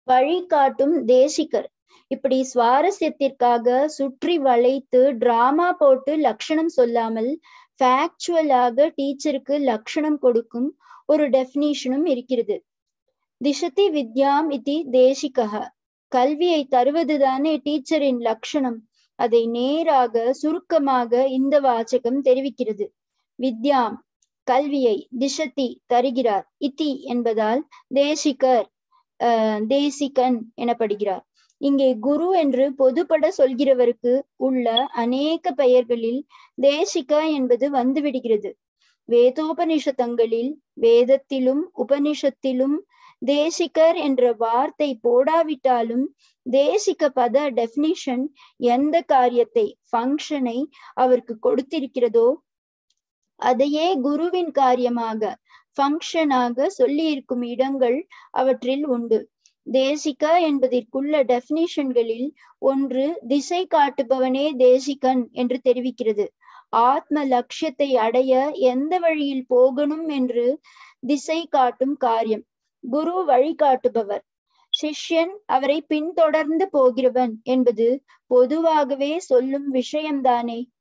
வழிகாட்டும் தேசிகர். இப்படி சுவாரஸ்யத்திற்காக சுற்றி வளைத்து டிராமா போட்டு லட்சணம் சொல்லாமல் ஃபேக்சுவலாக டீச்சருக்கு லட்சணம் கொடுக்கும் ஒரு டெஃபினிஷனும் இருக்கிறது. திசதி வித்யாம் இதி தேசிகஹ. கல்வியை தருவதுதானே டீச்சரின் லட்சணம். அதை நேராக சுருக்கமாக இந்த வாசகம் தெரிவிக்கிறது. வித்யாம் கல்வியை, திசதி தருகிறார், இதி என்பதால் தேசிகர் தேசிகன் எனப்படுகிறார். இங்கே குரு என்று பொதுப்பட சொல்கிறவருக்கு உள்ள அநேக பெயர்களில் தேசிக என்பது வந்துவிடுகிறது. வேதோபனிஷதங்களில் வேதத்திலும் உபனிஷத்திலும் தேசிகர் என்ற வார்த்தை போடாவிட்டாலும் தேசிக பத டெஃபினிஷன் எந்த காரியத்தை, ஃபங்க்ஷனை அவருக்கு கொடுத்திருக்கிறதோ அதையே குருவின் காரியமாக, ஃபங்க்ஷனாக சொல்லி இருக்கும் இடங்கள் அவற்றில் உண்டு. தேசிக என்பதற்குள்ள டெஃபினிஷன்களில் ஒன்று திசை காட்டுபவனே தேசிகன் என்று தெரிவிக்கிறது. ஆத்ம லட்சியத்தை அடைய எந்த வழியில் போகணும் என்று திசை காட்டும் காரியம். குரு வழிகாட்டுபவர், சிஷ்யன் அவரை பின்தொடர்ந்து போகிறவன் என்பது பொதுவாகவே சொல்லும் விஷயம்தானே.